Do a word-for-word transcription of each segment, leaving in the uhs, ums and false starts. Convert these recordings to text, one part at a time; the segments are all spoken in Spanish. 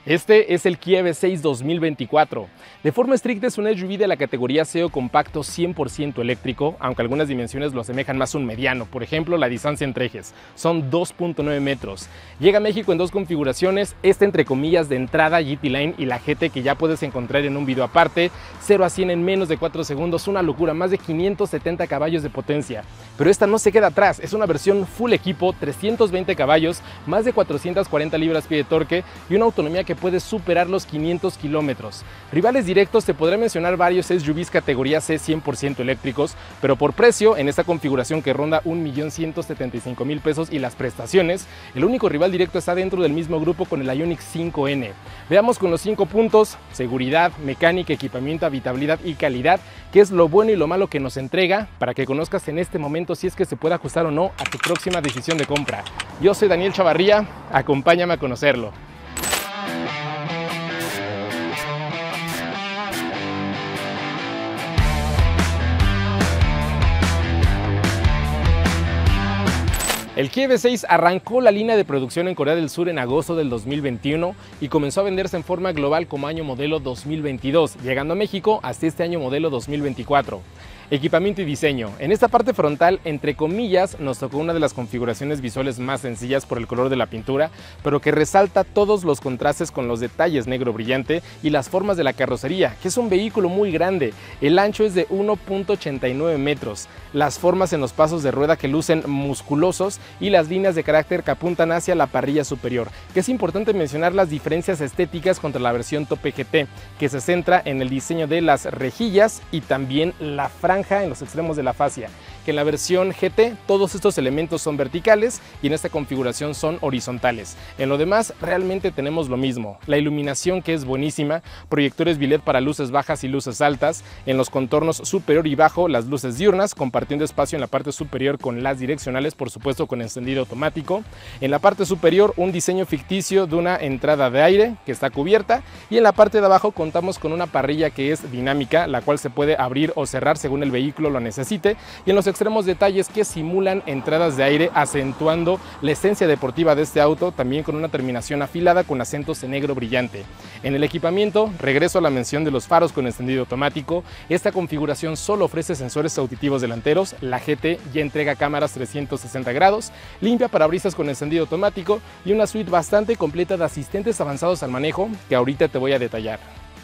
Este es el Kia E V seis dos mil veinticuatro. De forma estricta es un S U V de la categoría S E O compacto cien por ciento eléctrico, aunque algunas dimensiones lo asemejan más a un mediano. Por ejemplo, la distancia entre ejes son dos punto nueve metros. Llega a México en dos configuraciones, esta entre comillas de entrada G T Line y la G T, que ya puedes encontrar en un video aparte. cero a cien en menos de cuatro segundos, una locura, más de quinientos setenta caballos de potencia. Pero esta no se queda atrás, es una versión full equipo, trescientos veinte caballos, más de cuatrocientas cuarenta libras-pie de torque y una autonomía que puede superar los quinientos kilómetros. Rivales directos te podré mencionar varios S U Vs categoría C cien por ciento eléctricos, pero por precio, en esta configuración que ronda un millón ciento setenta y cinco mil pesos y las prestaciones, el único rival directo está dentro del mismo grupo con el Ioniq cinco N. Veamos con los cinco puntos: seguridad, mecánica, equipamiento, habitabilidad y calidad, qué es lo bueno y lo malo que nos entrega, para que conozcas en este momento si es que se puede ajustar o no a tu próxima decisión de compra. Yo soy Daniel Chavarría, acompáñame a conocerlo. El Kia E V seis arrancó la línea de producción en Corea del Sur en agosto del dos mil veintiuno y comenzó a venderse en forma global como año modelo dos mil veintidós, llegando a México hasta este año modelo dos mil veinticuatro. Equipamiento y diseño. En esta parte frontal, entre comillas, nos tocó una de las configuraciones visuales más sencillas por el color de la pintura, pero que resalta todos los contrastes con los detalles negro brillante y las formas de la carrocería, que es un vehículo muy grande. El ancho es de uno punto ochenta y nueve metros, las formas en los pasos de rueda que lucen musculosos y las líneas de carácter que apuntan hacia la parrilla superior, que es importante mencionar las diferencias estéticas contra la versión Tope G T, que se centra en el diseño de las rejillas y también la franja en los extremos de la fascia, que en la versión G T todos estos elementos son verticales y en esta configuración son horizontales. En lo demás realmente tenemos lo mismo, la iluminación, que es buenísima, proyectores B I L E D para luces bajas y luces altas, en los contornos superior y bajo las luces diurnas, compartiendo espacio en la parte superior con las direccionales, por supuesto con encendido automático. En la parte superior un diseño ficticio de una entrada de aire que está cubierta, y en la parte de abajo contamos con una parrilla que es dinámica, la cual se puede abrir o cerrar según el vehículo lo necesite, y en los extremos detalles que simulan entradas de aire, acentuando la esencia deportiva de este auto, también con una terminación afilada con acentos en negro brillante. En el equipamiento, regreso a la mención de los faros con encendido automático. Esta configuración solo ofrece sensores auditivos delanteros, la G T ya entrega cámaras trescientos sesenta grados, limpia parabrisas con encendido automático y una suite bastante completa de asistentes avanzados al manejo que ahorita te voy a detallar.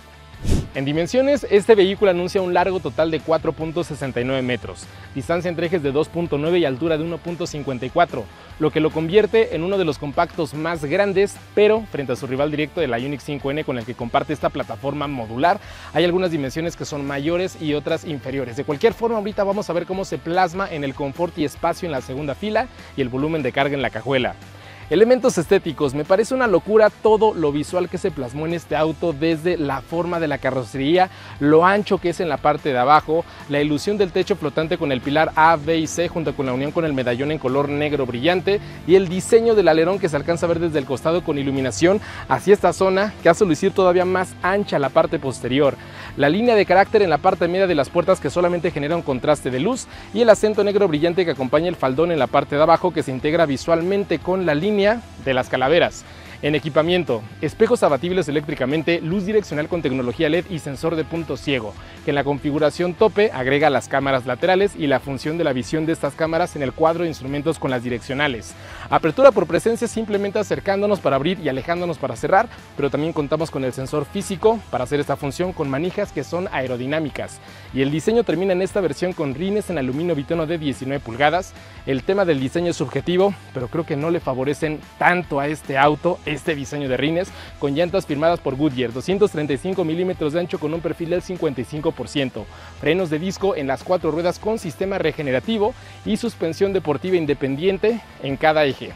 En dimensiones, este vehículo anuncia un largo total de cuatro punto sesenta y nueve metros, distancia entre ejes de dos punto nueve y altura de uno punto cincuenta y cuatro, lo que lo convierte en uno de los compactos más grandes, pero frente a su rival directo del Ioniq cinco N, con el que comparte esta plataforma modular, hay algunas dimensiones que son mayores y otras inferiores. De cualquier forma, ahorita vamos a ver cómo se plasma en el confort y espacio en la segunda fila y el volumen de carga en la cajuela. Elementos estéticos, me parece una locura todo lo visual que se plasmó en este auto, desde la forma de la carrocería, lo ancho que es en la parte de abajo, la ilusión del techo flotante con el pilar A, B y C junto con la unión con el medallón en color negro brillante, y el diseño del alerón que se alcanza a ver desde el costado con iluminación hacia esta zona que hace lucir todavía más ancha la parte posterior. La línea de carácter en la parte media de las puertas que solamente genera un contraste de luz, y el acento negro brillante que acompaña el faldón en la parte de abajo, que se integra visualmente con la línea de las calaveras. En equipamiento, espejos abatibles eléctricamente, luz direccional con tecnología L E D y sensor de punto ciego, que en la configuración tope agrega las cámaras laterales y la función de la visión de estas cámaras en el cuadro de instrumentos con las direccionales. Apertura por presencia, simplemente acercándonos para abrir y alejándonos para cerrar, pero también contamos con el sensor físico para hacer esta función con manijas que son aerodinámicas. Y el diseño termina en esta versión con rines en aluminio bitono de diecinueve pulgadas. El tema del diseño es subjetivo, pero creo que no le favorecen tanto a este auto este diseño de rines, con llantas firmadas por Goodyear, doscientos treinta y cinco milímetros de ancho con un perfil del cincuenta y cinco por ciento, frenos de disco en las cuatro ruedas con sistema regenerativo y suspensión deportiva independiente en cada eje.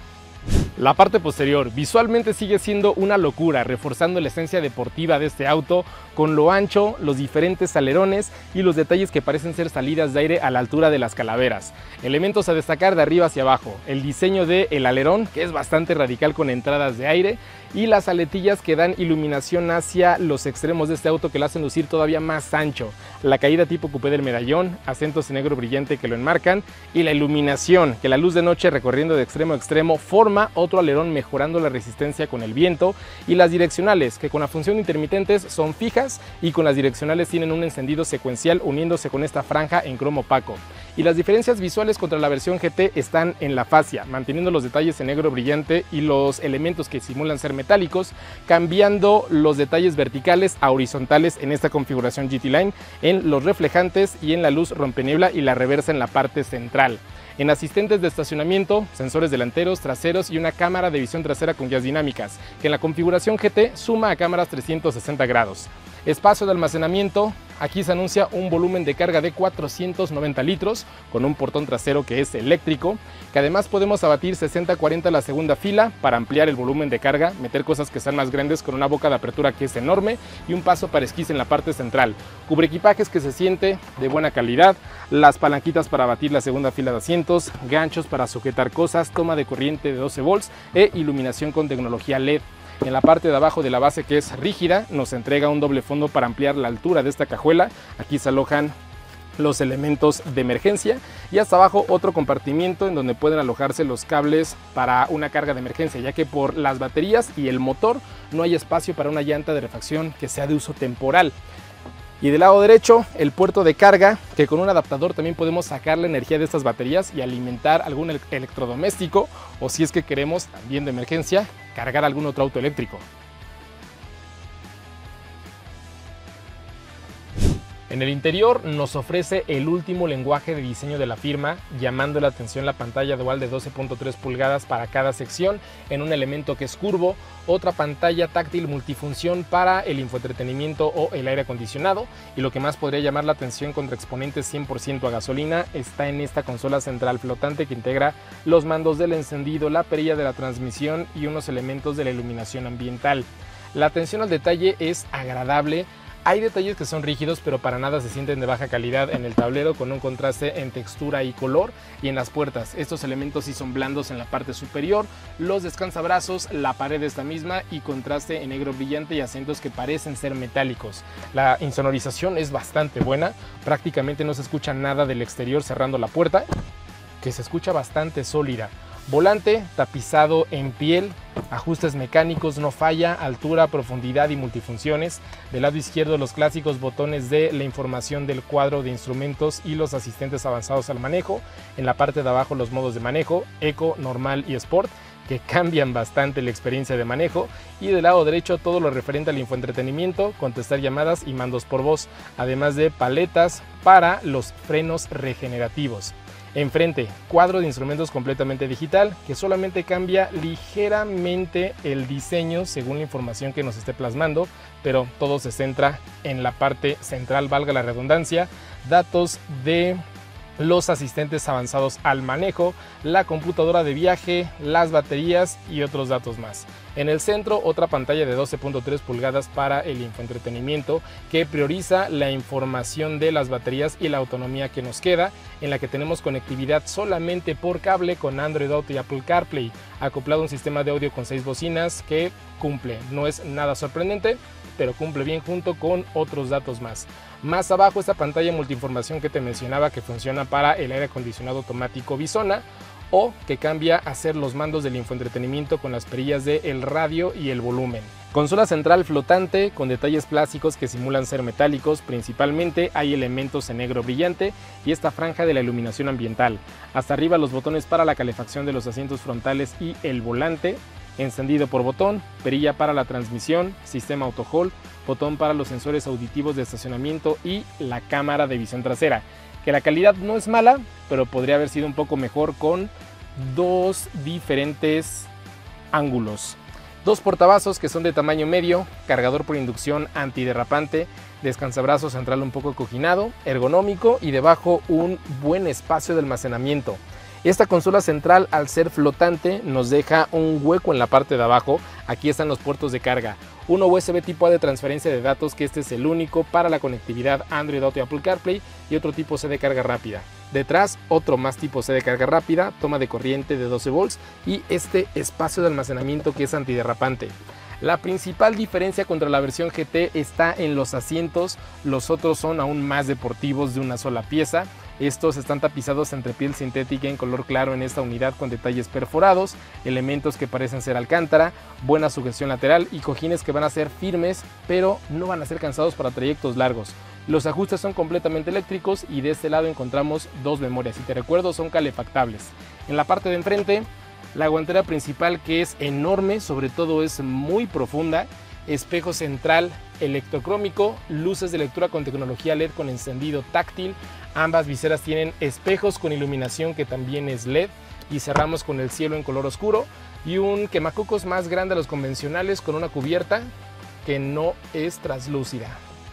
La parte posterior visualmente sigue siendo una locura, reforzando la esencia deportiva de este auto con lo ancho, los diferentes alerones y los detalles que parecen ser salidas de aire a la altura de las calaveras. Elementos a destacar de arriba hacia abajo: el diseño del alerón, que es bastante radical con entradas de aire, y las aletillas que dan iluminación hacia los extremos de este auto, que lo hacen lucir todavía más ancho. La caída tipo coupé del medallón, acentos en negro brillante que lo enmarcan, y la iluminación, que la luz de noche recorriendo de extremo a extremo forma otro alerón mejorando la resistencia con el viento, y las direccionales, que con la función de intermitentes son fijas y con las direccionales tienen un encendido secuencial uniéndose con esta franja en cromo opaco. Y las diferencias visuales contra la versión G T están en la fascia, manteniendo los detalles en negro brillante y los elementos que simulan ser metálicos, cambiando los detalles verticales a horizontales en esta configuración G T Line, en los reflejantes y en la luz rompeniebla y la reversa en la parte central. En asistentes de estacionamiento, sensores delanteros, traseros y una cámara de visión trasera con guías dinámicas, que en la configuración G T suma a cámaras trescientos sesenta grados. Espacio de almacenamiento, aquí se anuncia un volumen de carga de cuatrocientos noventa litros con un portón trasero que es eléctrico, que además podemos abatir sesenta cuarenta la segunda fila para ampliar el volumen de carga, meter cosas que sean más grandes con una boca de apertura que es enorme y un paso para esquís en la parte central. Cubre equipajes que se siente de buena calidad, las palanquitas para abatir la segunda fila de asientos, ganchos para sujetar cosas, toma de corriente de doce volts e iluminación con tecnología L E D. En la parte de abajo de la base, que es rígida, nos entrega un doble fondo para ampliar la altura de esta cajuela. Aquí se alojan los elementos de emergencia y hasta abajo otro compartimiento en donde pueden alojarse los cables para una carga de emergencia, ya que por las baterías y el motor no hay espacio para una llanta de refacción que sea de uso temporal. Y del lado derecho, el puerto de carga, que con un adaptador también podemos sacar la energía de estas baterías y alimentar algún electrodoméstico, o si es que queremos, también de emergencia, cargar algún otro auto eléctrico. En el interior nos ofrece el último lenguaje de diseño de la firma, llamando la atención la pantalla dual de doce punto tres pulgadas para cada sección en un elemento que es curvo, otra pantalla táctil multifunción para el infoentretenimiento o el aire acondicionado, y lo que más podría llamar la atención contra exponentes cien por ciento a gasolina está en esta consola central flotante que integra los mandos del encendido, la perilla de la transmisión y unos elementos de la iluminación ambiental. La atención al detalle es agradable. Hay detalles que son rígidos, pero para nada se sienten de baja calidad en el tablero, con un contraste en textura y color, y en las puertas. Estos elementos sí son blandos en la parte superior, los descansabrazos, la pared esta misma y contraste en negro brillante y acentos que parecen ser metálicos. La insonorización es bastante buena, prácticamente no se escucha nada del exterior cerrando la puerta, que se escucha bastante sólida. Volante tapizado en piel, ajustes mecánicos, no falla, altura, profundidad y multifunciones. Del lado izquierdo los clásicos botones de la información del cuadro de instrumentos y los asistentes avanzados al manejo. En la parte de abajo los modos de manejo, Eco, Normal y Sport, que cambian bastante la experiencia de manejo. Y del lado derecho todo lo referente al infoentretenimiento, contestar llamadas y mandos por voz, además de paletas para los frenos regenerativos. Enfrente, cuadro de instrumentos completamente digital, que solamente cambia ligeramente el diseño según la información que nos esté plasmando, pero todo se centra en la parte central, valga la redundancia, datos de los asistentes avanzados al manejo, la computadora de viaje, las baterías y otros datos más. En el centro, otra pantalla de doce punto tres pulgadas para el infoentretenimiento que prioriza la información de las baterías y la autonomía que nos queda, en la que tenemos conectividad solamente por cable con Android Auto y Apple CarPlay, acoplado a un sistema de audio con seis bocinas que cumple. No es nada sorprendente, pero cumple bien junto con otros datos más. Más abajo, esta pantalla multiinformación que te mencionaba, que funciona para el aire acondicionado automático Visona, o que cambia a ser los mandos del infoentretenimiento con las perillas del radio y el volumen. Consola central flotante con detalles plásticos que simulan ser metálicos, principalmente hay elementos en negro brillante y esta franja de la iluminación ambiental. Hasta arriba los botones para la calefacción de los asientos frontales y el volante, encendido por botón, perilla para la transmisión, sistema auto hold, botón para los sensores auditivos de estacionamiento y la cámara de visión trasera, que la calidad no es mala, pero podría haber sido un poco mejor con dos diferentes ángulos. Dos portavasos que son de tamaño medio, cargador por inducción antiderrapante, descansabrazos central un poco coginado, ergonómico y debajo un buen espacio de almacenamiento. Esta consola central, al ser flotante, nos deja un hueco en la parte de abajo. Aquí están los puertos de carga. Uno U S B tipo A de transferencia de datos, que este es el único para la conectividad Android Auto y Apple CarPlay, y otro tipo C de carga rápida. Detrás, otro más tipo C de carga rápida, toma de corriente de doce volts y este espacio de almacenamiento que es antiderrapante. La principal diferencia contra la versión G T está en los asientos, los otros son aún más deportivos de una sola pieza. Estos están tapizados entre piel sintética en color claro en esta unidad con detalles perforados, elementos que parecen ser alcántara, buena sujeción lateral y cojines que van a ser firmes pero no van a ser cansados para trayectos largos. Los ajustes son completamente eléctricos y de este lado encontramos dos memorias, si te recuerdo son calefactables. En la parte de enfrente, la guantera principal que es enorme, sobre todo es muy profunda, espejo central electrocrómico, luces de lectura con tecnología L E D con encendido táctil, ambas viseras tienen espejos con iluminación que también es L E D y cerramos con el cielo en color oscuro y un quemacocos más grande a los convencionales con una cubierta que no es translúcida.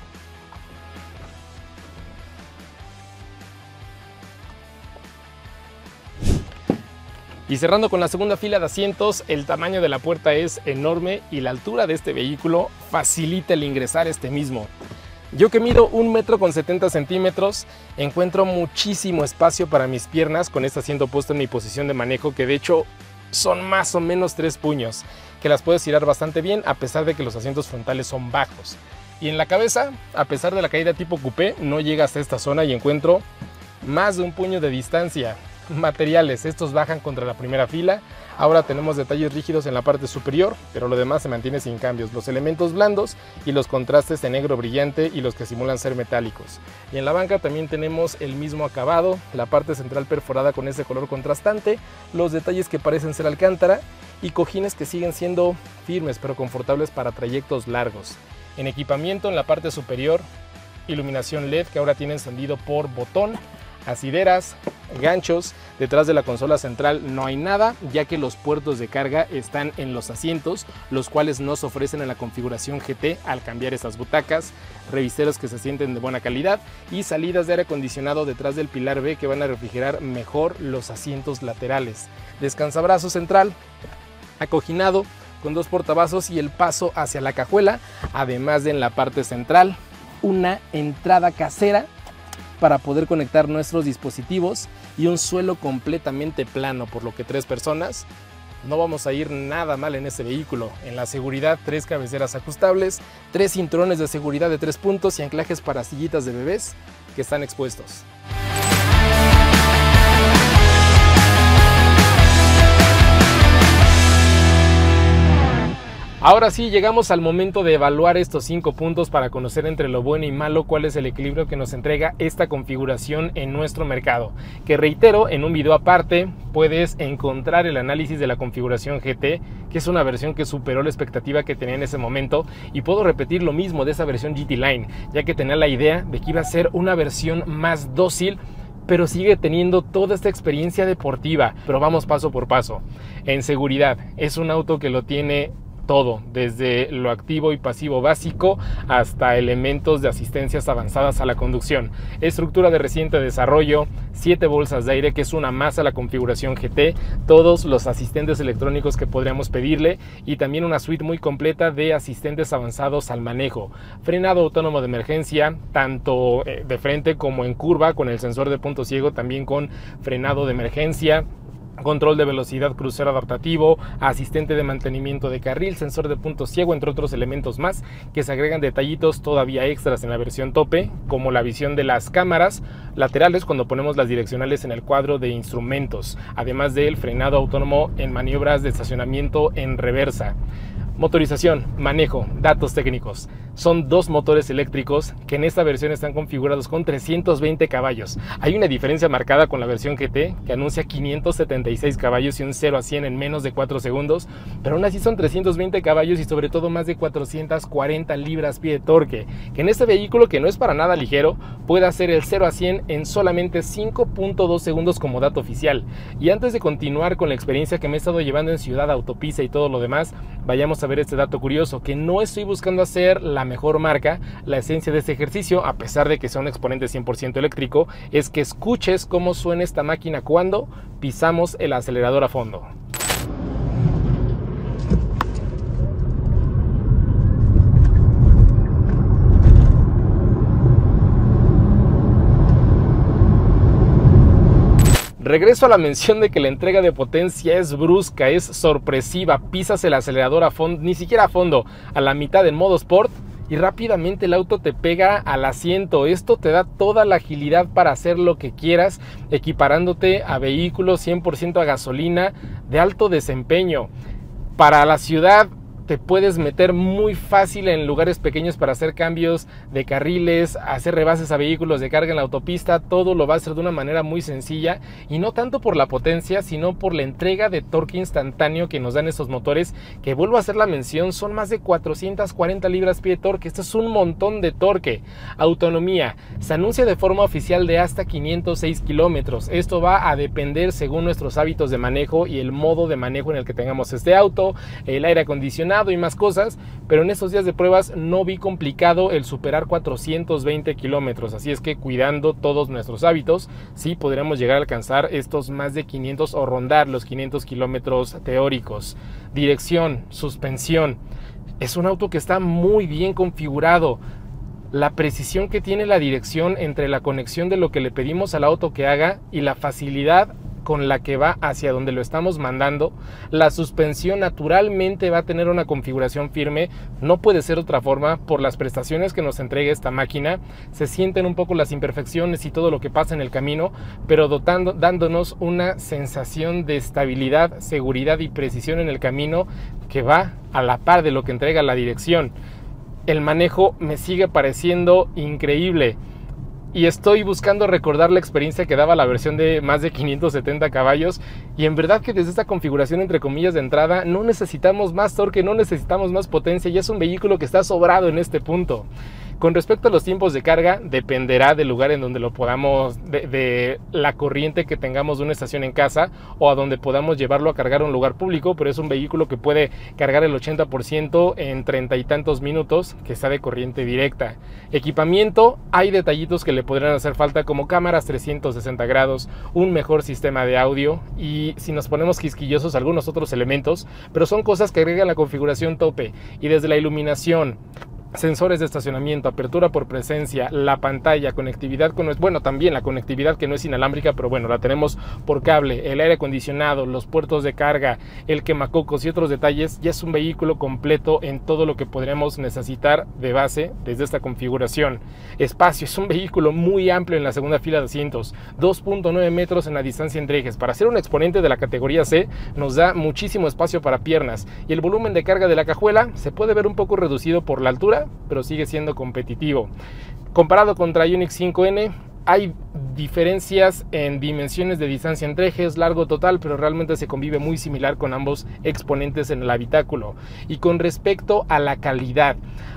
Y cerrando con la segunda fila de asientos, el tamaño de la puerta es enorme y la altura de este vehículo facilita el ingresar este mismo. Yo que mido un metro con setenta centímetros, encuentro muchísimo espacio para mis piernas con este asiento puesto en mi posición de manejo, que de hecho son más o menos tres puños, que las puedes girar bastante bien a pesar de que los asientos frontales son bajos. Y en la cabeza, a pesar de la caída tipo coupé, no llega hasta esta zona y encuentro más de un puño de distancia. Materiales, estos bajan contra la primera fila. Ahora tenemos detalles rígidos en la parte superior, pero lo demás se mantiene sin cambios. Los elementos blandos y los contrastes de negro brillante y los que simulan ser metálicos. Y en la banca también tenemos el mismo acabado, la parte central perforada con ese color contrastante, los detalles que parecen ser alcántara y cojines que siguen siendo firmes pero confortables para trayectos largos. En equipamiento, en la parte superior, iluminación L E D que ahora tiene encendido por botón, asideras, ganchos. Detrás de la consola central no hay nada, ya que los puertos de carga están en los asientos, los cuales nos ofrecen en la configuración G T al cambiar estas butacas, revisteros que se sienten de buena calidad y salidas de aire acondicionado detrás del pilar B que van a refrigerar mejor los asientos laterales. Descansabrazo central, acoginado con dos portavasos y el paso hacia la cajuela, además de en la parte central una entrada casera para poder conectar nuestros dispositivos y un suelo completamente plano, por lo que tres personas no vamos a ir nada mal en este vehículo. En la seguridad, tres cabeceras ajustables, tres cinturones de seguridad de tres puntos y anclajes para sillitas de bebés que están expuestos. Ahora sí, llegamos al momento de evaluar estos cinco puntos para conocer entre lo bueno y malo cuál es el equilibrio que nos entrega esta configuración en nuestro mercado. Que reitero, en un video aparte puedes encontrar el análisis de la configuración G T, que es una versión que superó la expectativa que tenía en ese momento, y puedo repetir lo mismo de esa versión G T Line, ya que tenía la idea de que iba a ser una versión más dócil, pero sigue teniendo toda esta experiencia deportiva. Pero vamos paso por paso. En seguridad, es un auto que lo tiene todo, desde lo activo y pasivo básico hasta elementos de asistencias avanzadas a la conducción. Estructura de reciente desarrollo, siete bolsas de aire, que es una más a la configuración G T, todos los asistentes electrónicos que podríamos pedirle y también una suite muy completa de asistentes avanzados al manejo. Frenado autónomo de emergencia, tanto de frente como en curva, con el sensor de punto ciego, también con frenado de emergencia. Control de velocidad crucero adaptativo, asistente de mantenimiento de carril, sensor de punto ciego, entre otros elementos más que se agregan detallitos todavía extras en la versión tope, como la visión de las cámaras laterales cuando ponemos las direccionales en el cuadro de instrumentos, además del frenado autónomo en maniobras de estacionamiento en reversa. Motorización, manejo, datos técnicos. Son dos motores eléctricos que en esta versión están configurados con trescientos veinte caballos. Hay una diferencia marcada con la versión G T que anuncia quinientos setenta y seis caballos y un cero a cien en menos de cuatro segundos, pero aún así son trescientos veinte caballos y sobre todo más de cuatrocientas cuarenta libras-pie de torque, que en este vehículo, que no es para nada ligero, puede hacer el cero a cien en solamente cinco punto dos segundos como dato oficial. Y antes de continuar con la experiencia que me he estado llevando en ciudad, autopista y todo lo demás, vayamos a ver este dato curioso, que no estoy buscando hacer la mejor marca. La esencia de este ejercicio, a pesar de que sea un exponente cien por ciento eléctrico, es que escuches cómo suena esta máquina cuando pisamos el acelerador a fondo. Regreso a la mención de que la entrega de potencia es brusca, es sorpresiva. Pisas el acelerador a fondo, ni siquiera a fondo, a la mitad en modo Sport y rápidamente el auto te pega al asiento. Esto te da toda la agilidad para hacer lo que quieras, equiparándote a vehículos cien por ciento a gasolina de alto desempeño. Para la ciudad te puedes meter muy fácil en lugares pequeños para hacer cambios de carriles, hacer rebases a vehículos de carga en la autopista. Todo lo va a hacer de una manera muy sencilla, y no tanto por la potencia, sino por la entrega de torque instantáneo que nos dan estos motores, que vuelvo a hacer la mención, son más de cuatrocientas cuarenta libras-pie de torque. Esto es un montón de torque. Autonomía, se anuncia de forma oficial de hasta quinientos seis kilómetros. Esto va a depender según nuestros hábitos de manejo y el modo de manejo en el que tengamos este auto, el aire acondicionado y más cosas, pero en estos días de pruebas no vi complicado el superar cuatrocientos veinte kilómetros, así es que cuidando todos nuestros hábitos, sí podríamos llegar a alcanzar estos más de quinientos o rondar los quinientos kilómetros teóricos. Dirección, suspensión, es un auto que está muy bien configurado. La precisión que tiene la dirección entre la conexión de lo que le pedimos al auto que haga y la facilidad con la que va hacia donde lo estamos mandando. La suspensión naturalmente va a tener una configuración firme, no puede ser de otra forma por las prestaciones que nos entrega esta máquina. Se sienten un poco las imperfecciones y todo lo que pasa en el camino, pero dotando, dándonos una sensación de estabilidad, seguridad y precisión en el camino que va a la par de lo que entrega la dirección. El manejo me sigue pareciendo increíble. Y estoy buscando recordar la experiencia que daba la versión de más de quinientos setenta caballos, y en verdad que desde esta configuración entre comillas de entrada no necesitamos más torque, no necesitamos más potencia, y es un vehículo que está sobrado en este punto. Con respecto a los tiempos de carga, dependerá del lugar en donde lo podamos, de, de la corriente que tengamos de una estación en casa o a donde podamos llevarlo a cargar a un lugar público, pero es un vehículo que puede cargar el ochenta por ciento en treinta y tantos minutos, que está de corriente directa. Equipamiento, hay detallitos que le podrían hacer falta, como cámaras trescientos sesenta grados, un mejor sistema de audio y, si nos ponemos quisquillosos, algunos otros elementos, pero son cosas que agregan la configuración tope. Y desde la iluminación, sensores de estacionamiento, apertura por presencia, la pantalla, conectividad con, bueno, también la conectividad que no es inalámbrica, pero bueno, la tenemos por cable, el aire acondicionado, los puertos de carga, el quemacocos y otros detalles. Ya es un vehículo completo en todo lo que podríamos necesitar de base desde esta configuración. Espacio, es un vehículo muy amplio en la segunda fila de asientos, dos punto nueve metros en la distancia entre ejes. Para ser un exponente de la categoría C, nos da muchísimo espacio para piernas, y el volumen de carga de la cajuela se puede ver un poco reducido por la altura, pero sigue siendo competitivo. Comparado contra Ioniq cinco N, hay diferencias en dimensiones de distancia entre ejes, largo total, pero realmente se convive muy similar con ambos exponentes en el habitáculo. Y con respecto a la calidad,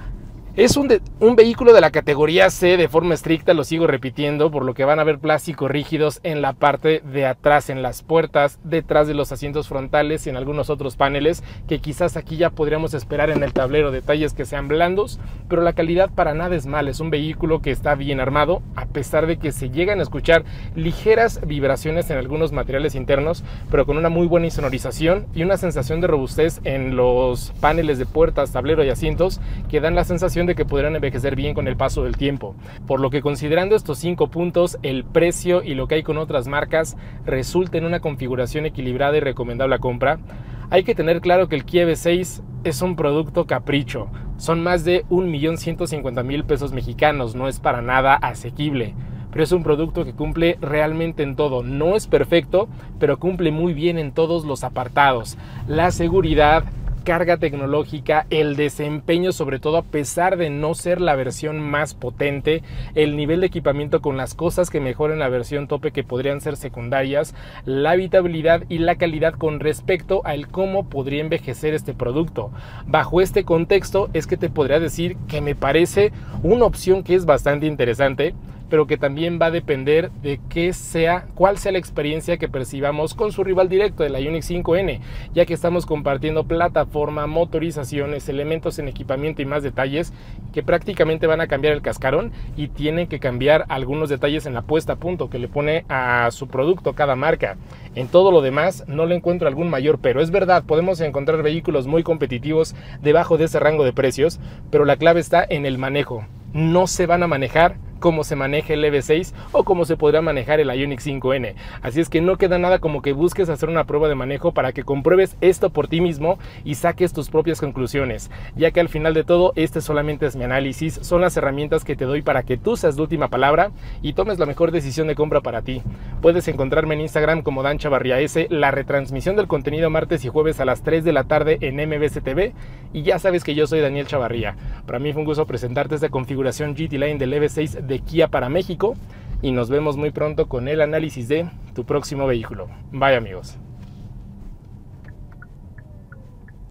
es un, de, un vehículo de la categoría C de forma estricta, lo sigo repitiendo, por lo que van a ver plásticos rígidos en la parte de atrás, en las puertas, detrás de los asientos frontales y en algunos otros paneles, que quizás aquí ya podríamos esperar en el tablero detalles que sean blandos, pero la calidad para nada es mala. Es un vehículo que está bien armado, a pesar de que se llegan a escuchar ligeras vibraciones en algunos materiales internos, pero con una muy buena insonorización y una sensación de robustez en los paneles de puertas, tablero y asientos, que dan la sensación de que podrán envejecer bien con el paso del tiempo. Por lo que, considerando estos cinco puntos, el precio y lo que hay con otras marcas, resulta en una configuración equilibrada y recomendable a compra. Hay que tener claro que el Kia E V seis es un producto capricho. Son más de un millón ciento cincuenta mil pesos mexicanos, no es para nada asequible, pero es un producto que cumple realmente en todo. No es perfecto, pero cumple muy bien en todos los apartados. La seguridad, carga tecnológica, el desempeño, sobre todo a pesar de no ser la versión más potente, el nivel de equipamiento con las cosas que mejoran la versión tope que podrían ser secundarias, la habitabilidad y la calidad con respecto al cómo podría envejecer este producto. Bajo este contexto es que te podría decir que me parece una opción que es bastante interesante, pero que también va a depender de qué sea, cuál sea la experiencia que percibamos con su rival directo de la Ioniq cinco N, ya que estamos compartiendo plataforma, motorizaciones, elementos en equipamiento y más detalles que prácticamente van a cambiar el cascarón, y tienen que cambiar algunos detalles en la puesta a punto que le pone a su producto cada marca. En todo lo demás no le encuentro algún mayor pero. Es verdad, podemos encontrar vehículos muy competitivos debajo de ese rango de precios, pero la clave está en el manejo. No se van a manejar cómo se maneja el E V seis o cómo se podrá manejar el Ioniq cinco N. Así es que no queda nada como que busques hacer una prueba de manejo para que compruebes esto por ti mismo y saques tus propias conclusiones, ya que al final de todo este solamente es mi análisis, son las herramientas que te doy para que tú seas la última palabra y tomes la mejor decisión de compra para ti. Puedes encontrarme en Instagram como Dan Chavarría S, la retransmisión del contenido martes y jueves a las tres de la tarde en M B C T V, y ya sabes que yo soy Daniel Chavarría. Para mí fue un gusto presentarte esta configuración G T Line del E V seis de Kia para México y nos vemos muy pronto con el análisis de tu próximo vehículo. Bye amigos.